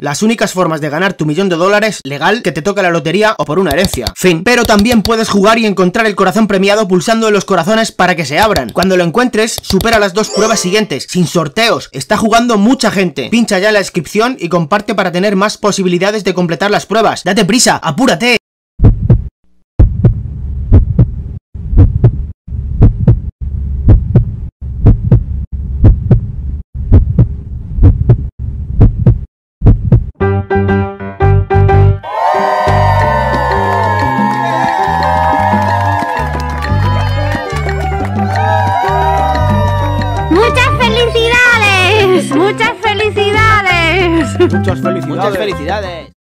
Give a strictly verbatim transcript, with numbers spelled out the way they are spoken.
Las únicas formas de ganar tu millón de dólares legal, que te toque la lotería o por una herencia. Fin. Pero también puedes jugar y encontrar el corazón premiado pulsando en los corazones para que se abran. Cuando lo encuentres, supera las dos pruebas siguientes, sin sorteos. Está jugando mucha gente. Pincha ya en la descripción y comparte para tener más posibilidades de completar las pruebas. ¡Date prisa! ¡Apúrate! ¡Muchas felicidades! ¡Muchas felicidades! Muchas felicidades. Muchas felicidades.